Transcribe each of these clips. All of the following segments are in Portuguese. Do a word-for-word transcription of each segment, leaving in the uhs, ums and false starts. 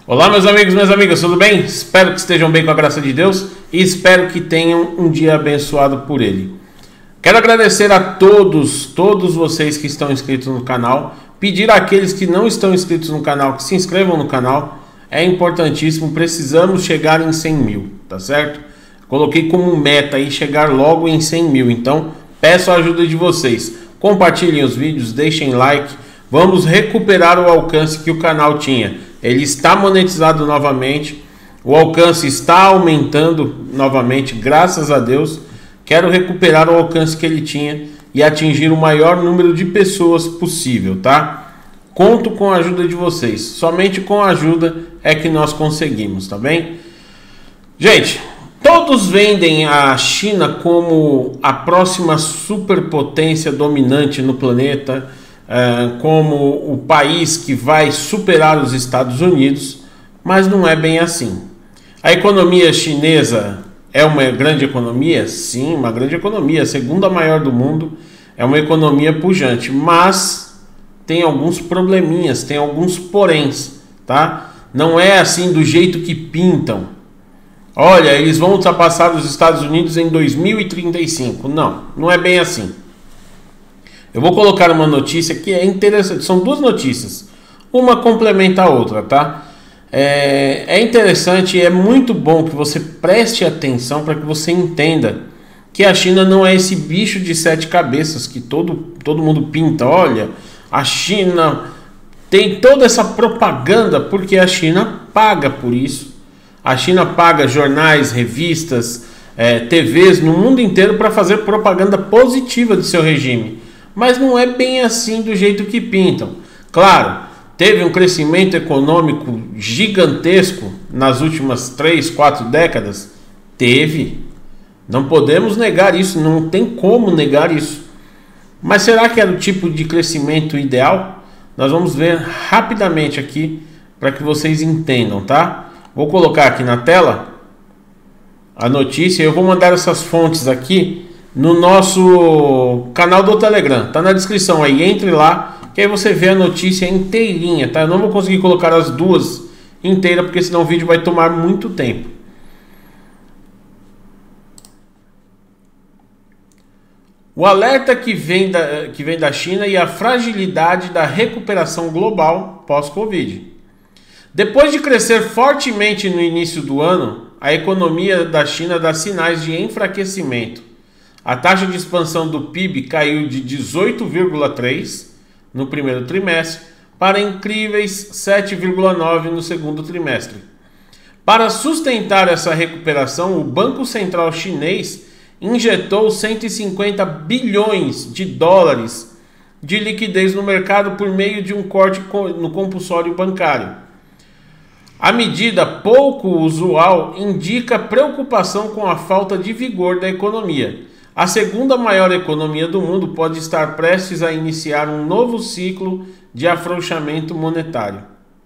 Olá, meus amigos, minhas amigas, tudo bem? Espero que estejam bem com a graça de Deus e espero que tenham um dia abençoado por Ele. Quero agradecer a todos, todos vocês que estão inscritos no canal, pedir àqueles que não estão inscritos no canal que se inscrevam no canal, é importantíssimo, precisamos chegar em cem mil, tá certo? Coloquei como meta aí chegar logo em cem mil, então peço a ajuda de vocês. Compartilhem os vídeos, deixem like, vamos recuperar o alcance que o canal tinha. Ele está monetizado novamente, o alcance está aumentando novamente, graças a Deus. Quero recuperar o alcance que ele tinha e atingir o maior número de pessoas possível, tá? Conto com a ajuda de vocês, somente com a ajuda é que nós conseguimos, tá bem? Gente, todos vendem a China como a próxima superpotência dominante no planeta, como o país que vai superar os Estados Unidos, mas não é bem assim. A economia chinesa é uma grande economia? Sim, uma grande economia, a segunda maior do mundo, é uma economia pujante, mas tem alguns probleminhas, tem alguns poréns, tá? Não é assim do jeito que pintam. Olha, eles vão ultrapassar os Estados Unidos em dois mil e trinta e cinco. Não, não é bem assim. Eu vou colocar uma notícia que é interessante, são duas notícias, uma complementa a outra, tá? É, é interessante e é muito bom que você preste atenção para que você entenda que a China não é esse bicho de sete cabeças que todo, todo mundo pinta. Olha, a China tem toda essa propaganda porque a China paga por isso. A China paga jornais, revistas, é, T Vs no mundo inteiro para fazer propaganda positiva de seu regime. Mas não é bem assim do jeito que pintam. Claro, teve um crescimento econômico gigantesco nas últimas três, quatro décadas. Teve. Não podemos negar isso, não tem como negar isso. Mas será que era o tipo de crescimento ideal? Nós vamos ver rapidamente aqui para que vocês entendam, tá? Vou colocar aqui na tela a notícia. Eu vou mandar essas fontes aqui no nosso canal do Telegram, tá na descrição aí, entre lá, que aí você vê a notícia inteirinha, tá? Eu não vou conseguir colocar as duas inteiras, porque senão o vídeo vai tomar muito tempo. O alerta que vem da, que vem da China e a fragilidade da recuperação global pós-Covid. Depois de crescer fortemente no início do ano, a economia da China dá sinais de enfraquecimento. A taxa de expansão do P I B caiu de dezoito vírgula três no primeiro trimestre para incríveis sete vírgula nove no segundo trimestre. Para sustentar essa recuperação, o Banco Central Chinês injetou cento e cinquenta bilhões de dólares de liquidez no mercado por meio de um corte no compulsório bancário. A medida pouco usual indica preocupação com a falta de vigor da economia. A segunda maior economia do mundo pode estar prestes a iniciar um novo ciclo de afrouxamento monetário.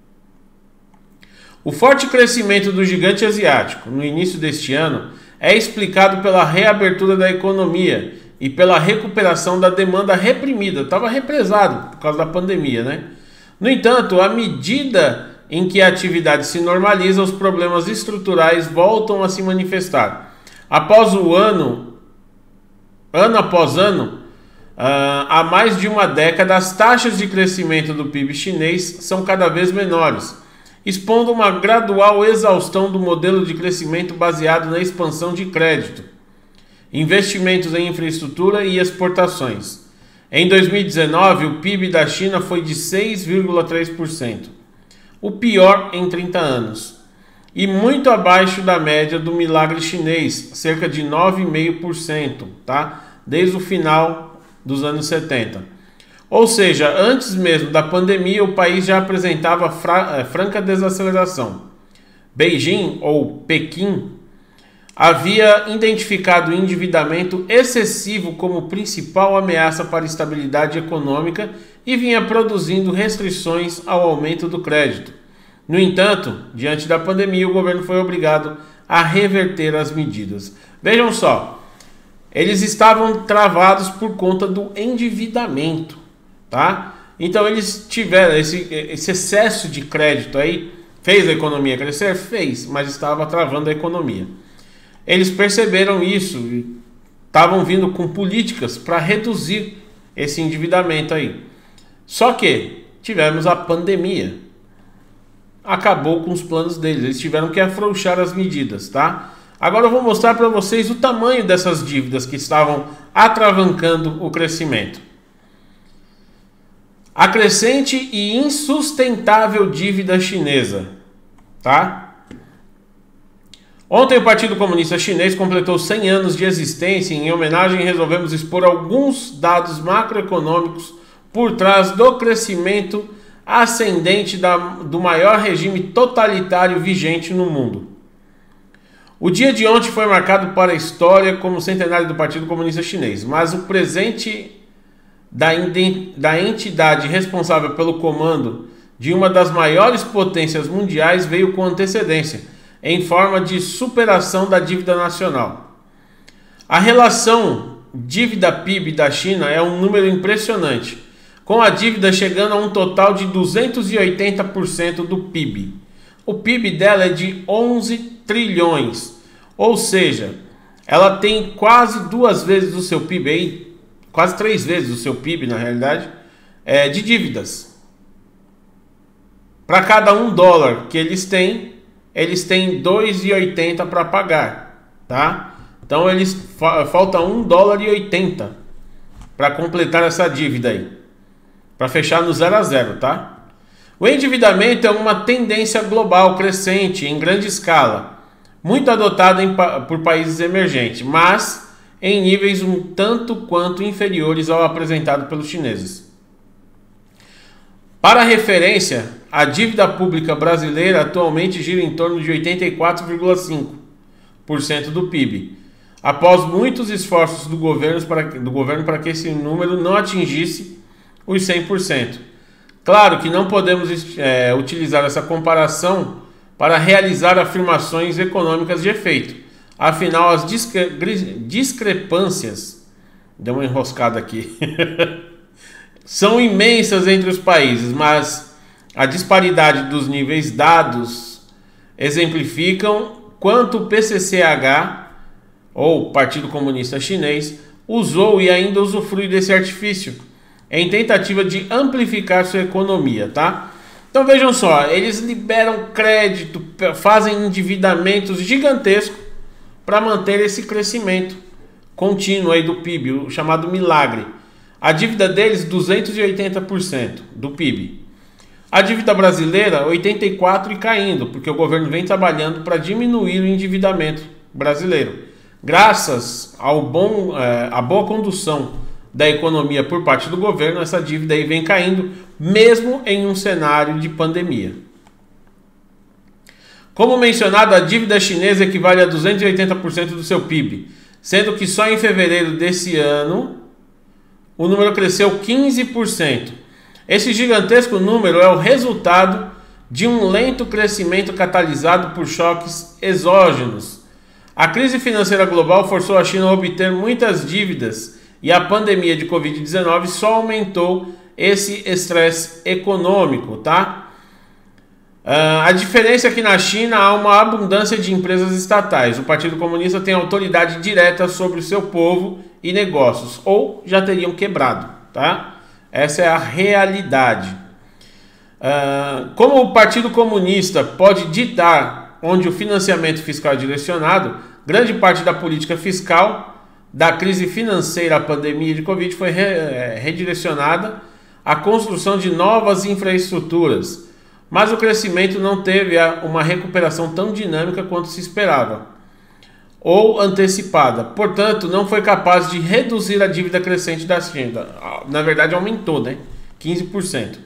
O forte crescimento do gigante asiático no início deste ano é explicado pela reabertura da economia e pela recuperação da demanda reprimida. Estava represado por causa da pandemia, né? No entanto, à medida em que a atividade se normaliza, os problemas estruturais voltam a se manifestar. Após o ano Ano após ano, há mais de uma década, as taxas de crescimento do P I B chinês são cada vez menores, expondo uma gradual exaustão do modelo de crescimento baseado na expansão de crédito, investimentos em infraestrutura e exportações. Em dois mil e dezenove, o P I B da China foi de seis vírgula três por cento, o pior em trinta anos, e muito abaixo da média do milagre chinês, cerca de nove vírgula cinco por cento, tá? Desde o final dos anos setenta. Ou seja, antes mesmo da pandemia, o país já apresentava fra franca desaceleração. Beijing, ou Pequim, havia identificado o endividamento excessivo como principal ameaça para a estabilidade econômica e vinha produzindo restrições ao aumento do crédito. No entanto, diante da pandemia, o governo foi obrigado a reverter as medidas. Vejam só, eles estavam travados por conta do endividamento, tá? Então eles tiveram esse, esse excesso de crédito aí, Fez a economia crescer? Fez, mas estava travando a economia. Eles perceberam isso e estavam vindo com políticas para reduzir esse endividamento aí. Só que tivemos a pandemia. Acabou com os planos deles. Eles tiveram que afrouxar as medidas, tá? Agora eu vou mostrar para vocês o tamanho dessas dívidas que estavam atravancando o crescimento. A crescente e insustentável dívida chinesa, tá? Ontem o Partido Comunista Chinês completou cem anos de existência e, em homenagem, resolvemos expor alguns dados macroeconômicos por trás do crescimento ascendente da, do maior regime totalitário vigente no mundo. O dia de ontem foi marcado para a história como centenário do Partido Comunista Chinês, mas o presente da, da entidade responsável pelo comando de uma das maiores potências mundiais veio com antecedência, em forma de superação da dívida nacional. A relação dívida-P I B da China é um número impressionante, com a dívida chegando a um total de duzentos e oitenta por cento do P I B. O P I B dela é de onze trilhões, ou seja, ela tem quase duas vezes o seu P I B, quase três vezes o seu P I B na realidade, é, de dívidas. Para cada um dólar que eles têm, eles têm dois reais e oitenta centavos para pagar, tá? Então eles fa falta um dólar e oitenta para completar essa dívida aí, para fechar no zero a zero, tá? O endividamento é uma tendência global crescente em grande escala, muito adotada em, por países emergentes, mas em níveis um tanto quanto inferiores ao apresentado pelos chineses. Para referência, a dívida pública brasileira atualmente gira em torno de oitenta e quatro vírgula cinco por cento do P I B, após muitos esforços do governo para, do governo para que esse número não atingisse os cem por cento. Claro que não podemos é, utilizar essa comparação para realizar afirmações econômicas de efeito. Afinal, as discre discrepâncias, deu uma enroscada aqui, são imensas entre os países, mas a disparidade dos níveis dados exemplificam quanto o P C C H, ou Partido Comunista Chinês, usou e ainda usufrui desse artifício em tentativa de amplificar sua economia, tá? Então vejam só, eles liberam crédito, fazem endividamentos gigantescos para manter esse crescimento contínuo aí do P I B, o chamado milagre. A dívida deles, duzentos e oitenta por cento do P I B. A dívida brasileira, oitenta e quatro por cento e caindo, porque o governo vem trabalhando para diminuir o endividamento brasileiro. Graças ao bom, é, à boa condução da economia por parte do governo, essa dívida aí vem caindo, mesmo em um cenário de pandemia. Como mencionado, a dívida chinesa equivale a duzentos e oitenta por cento do seu P I B, sendo que só em fevereiro desse ano o número cresceu quinze por cento. Esse gigantesco número é o resultado de um lento crescimento catalisado por choques exógenos. A crise financeira global forçou a China a obter muitas dívidas e a pandemia de Covid dezenove só aumentou esse estresse econômico, tá? Uh, a diferença é que na China há uma abundância de empresas estatais. O Partido Comunista tem autoridade direta sobre o seu povo e negócios, ou já teriam quebrado, tá? Essa é a realidade. Uh, como o Partido Comunista pode ditar onde o financiamento fiscal é direcionado, grande parte da política fiscal da crise financeira à pandemia de Covid foi re, redirecionada à construção de novas infraestruturas, mas o crescimento não teve uma recuperação tão dinâmica quanto se esperava, ou antecipada. Portanto, não foi capaz de reduzir a dívida crescente da China. Na verdade, aumentou, né? quinze por cento.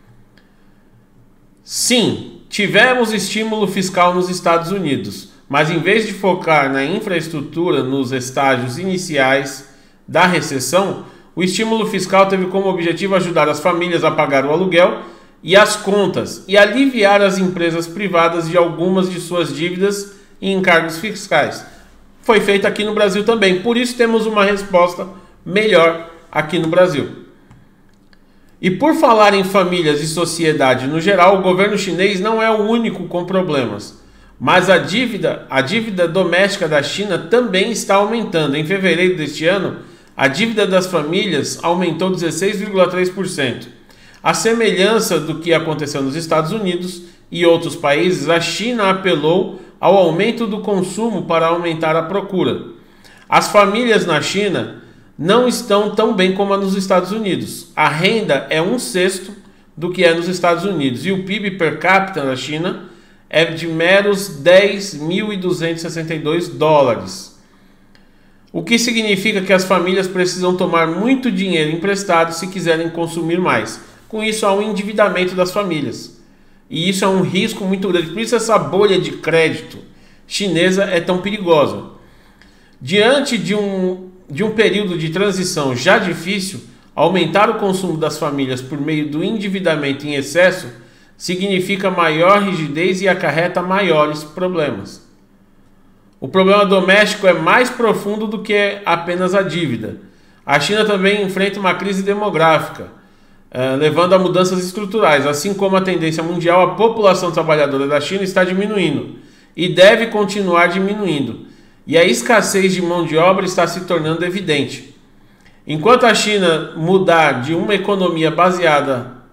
Sim, tivemos estímulo fiscal nos Estados Unidos, mas em vez de focar na infraestrutura nos estágios iniciais da recessão, o estímulo fiscal teve como objetivo ajudar as famílias a pagar o aluguel e as contas e aliviar as empresas privadas de algumas de suas dívidas e encargos fiscais. Foi feito aqui no Brasil também, por isso temos uma resposta melhor aqui no Brasil. E por falar em famílias e sociedade no geral, o governo chinês não é o único com problemas. Mas a dívida, a dívida doméstica da China também está aumentando. Em fevereiro deste ano, a dívida das famílias aumentou dezesseis vírgula três por cento. À semelhança do que aconteceu nos Estados Unidos e outros países, a China apelou ao aumento do consumo para aumentar a procura. As famílias na China não estão tão bem como nos Estados Unidos. A renda é um sexto do que é nos Estados Unidos e o P I B per capita na China é de meros dez mil duzentos e sessenta e dois dólares. O que significa que as famílias precisam tomar muito dinheiro emprestado se quiserem consumir mais. Com isso, há um endividamento das famílias. E isso é um risco muito grande. Por isso essa bolha de crédito chinesa é tão perigosa. Diante de um, de um período de transição já difícil, aumentar o consumo das famílias por meio do endividamento em excesso significa maior rigidez e acarreta maiores problemas. O problema doméstico é mais profundo do que apenas a dívida. A China também enfrenta uma crise demográfica, eh, levando a mudanças estruturais. Assim como a tendência mundial, a população trabalhadora da China está diminuindo e deve continuar diminuindo. E a escassez de mão de obra está se tornando evidente. Enquanto a China mudar de uma economia baseada...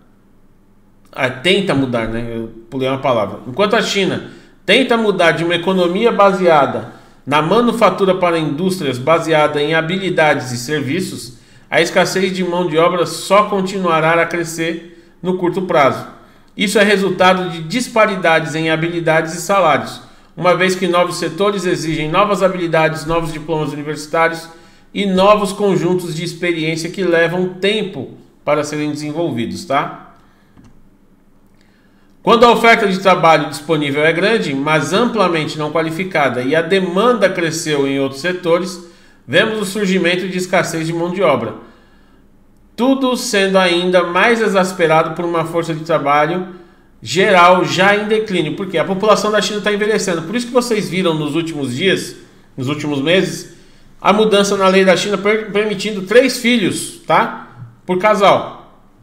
Ah, tenta mudar, né? Eu pulei uma palavra. Enquanto a China tenta mudar de uma economia baseada na manufatura para indústrias baseada em habilidades e serviços, a escassez de mão de obra só continuará a crescer no curto prazo. Isso é resultado de disparidades em habilidades e salários, uma vez que novos setores exigem novas habilidades, novos diplomas universitários e novos conjuntos de experiência que levam tempo para serem desenvolvidos, tá? Quando a oferta de trabalho disponível é grande, mas amplamente não qualificada, e a demanda cresceu em outros setores, vemos o surgimento de escassez de mão de obra. Tudo sendo ainda mais exasperado por uma força de trabalho geral já em declínio, porque a população da China está envelhecendo. Por isso que vocês viram nos últimos dias, nos últimos meses, a mudança na lei da China permitindo três filhos, tá? Por casal.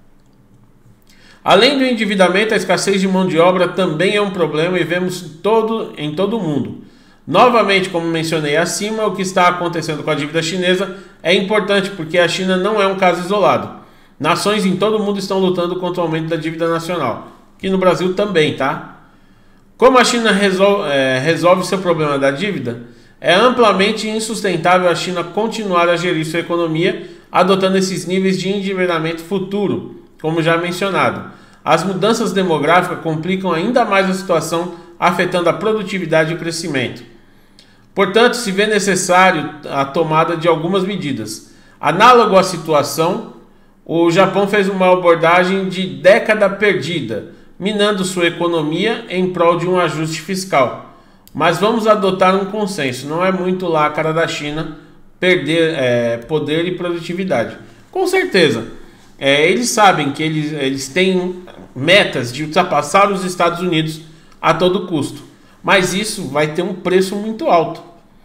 Além do endividamento, a escassez de mão de obra também é um problema e vemos todo, em todo o mundo. Novamente, como mencionei acima, o que está acontecendo com a dívida chinesa é importante porque a China não é um caso isolado. Nações em todo o mundo estão lutando contra o aumento da dívida nacional. Aqui no Brasil também, tá? Como a China resolve, é, resolve seu problema da dívida, é amplamente insustentável a China continuar a gerir sua economia adotando esses níveis de endividamento futuro, como já mencionado. As mudanças demográficas complicam ainda mais a situação, afetando a produtividade e o crescimento. Portanto, se vê necessário a tomada de algumas medidas. Análogo à situação, o Japão fez uma abordagem de década perdida, minando sua economia em prol de um ajuste fiscal. Mas vamos adotar um consenso, não é muito lá a cara da China perder é, poder e produtividade. Com certeza, é, eles sabem que eles, eles têm metas de ultrapassar os Estados Unidos a todo custo, mas isso vai ter um preço muito alto.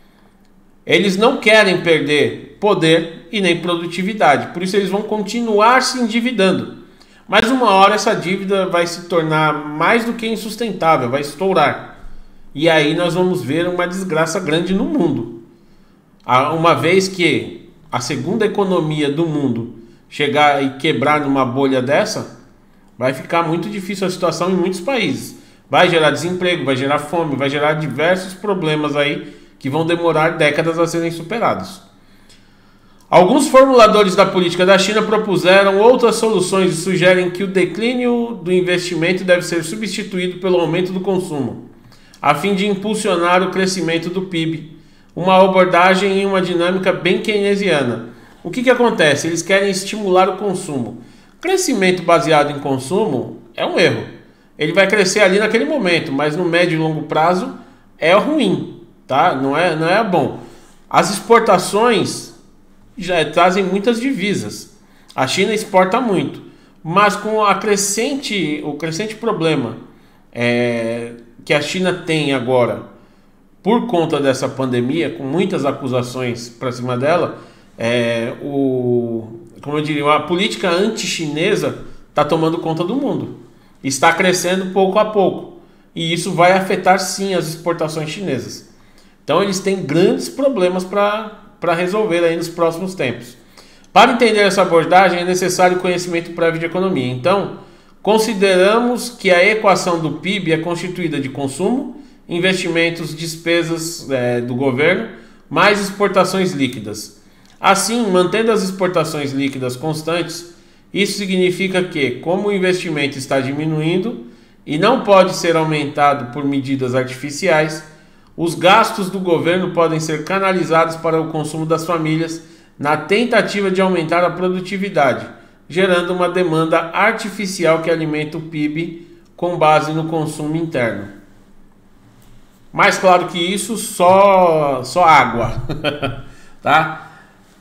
Eles não querem perder poder e nem produtividade, por isso eles vão continuar se endividando. Mas uma hora essa dívida vai se tornar mais do que insustentável, vai estourar. E aí nós vamos ver uma desgraça grande no mundo. Uma vez que a segunda economia do mundo chegar e quebrar numa bolha dessa, vai ficar muito difícil a situação em muitos países. Vai gerar desemprego, vai gerar fome, vai gerar diversos problemas aí que vão demorar décadas a serem superados. Alguns formuladores da política da China propuseram outras soluções e sugerem que o declínio do investimento deve ser substituído pelo aumento do consumo, a fim de impulsionar o crescimento do P I B, uma abordagem e uma dinâmica bem keynesiana. O que, que acontece? Eles querem estimular o consumo. Crescimento baseado em consumo é um erro. Ele vai crescer ali naquele momento, mas no médio e longo prazo é ruim, tá? Não é, não é bom. As exportações já trazem muitas divisas. A China exporta muito, mas com a crescente, o crescente problema é, que a China tem agora por conta dessa pandemia, com muitas acusações para cima dela, é, o, como eu diria, a política anti-chinesa está tomando conta do mundo. Está crescendo pouco a pouco. E isso vai afetar sim as exportações chinesas. Então eles têm grandes problemas para resolver aí nos próximos tempos. Para entender essa abordagem é necessário conhecimento prévio de economia. Então, consideramos que a equação do P I B é constituída de consumo, investimentos, despesas é, do governo, mais exportações líquidas. Assim, mantendo as exportações líquidas constantes, isso significa que, como o investimento está diminuindo e não pode ser aumentado por medidas artificiais, os gastos do governo podem ser canalizados para o consumo das famílias na tentativa de aumentar a produtividade, gerando uma demanda artificial que alimenta o P I B com base no consumo interno. Mais claro que isso, só, só água. Tá?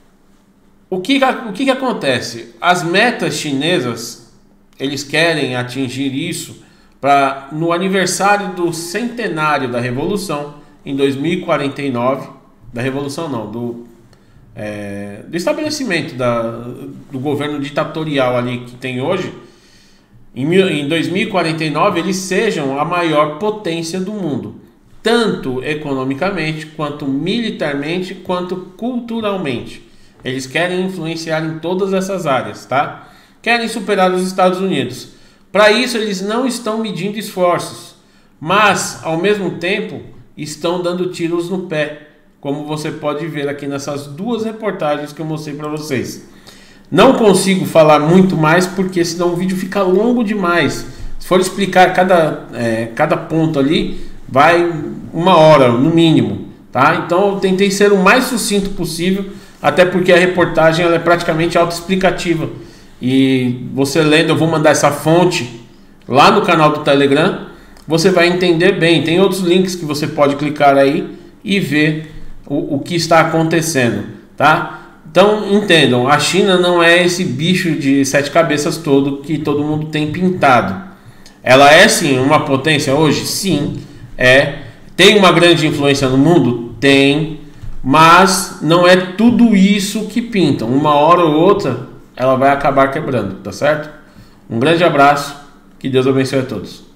O que, o que, que acontece? As metas chinesas, eles querem atingir isso para no aniversário do centenário da Revolução, em dois mil e quarenta e nove, da Revolução não, do, é, do estabelecimento da, do governo ditatorial ali que tem hoje, em, em dois mil e quarenta e nove eles sejam a maior potência do mundo, tanto economicamente, quanto militarmente, quanto culturalmente. Eles querem influenciar em todas essas áreas, tá? Querem superar os Estados Unidos. Para isso, eles não estão medindo esforços, mas, ao mesmo tempo, estão dando tiros no pé, como você pode ver aqui nessas duas reportagens que eu mostrei para vocês. Não consigo falar muito mais, porque senão o vídeo fica longo demais. Se for explicar cada, é, cada ponto ali, vai uma hora, no mínimo, tá? Então, eu tentei ser o mais sucinto possível, até porque a reportagem ela é praticamente autoexplicativa. E você lendo, eu vou mandar essa fonte lá no canal do Telegram, você vai entender bem. Tem outros links que você pode clicar aí e ver o, o que está acontecendo, tá? Então entendam, a China não é esse bicho de sete cabeças todo que todo mundo tem pintado. Ela é sim uma potência hoje? Sim, é. Tem uma grande influência no mundo? Tem. Mas não é tudo isso que pintam. Uma hora ou outra ela vai acabar quebrando, tá certo? Um grande abraço, que Deus abençoe a todos.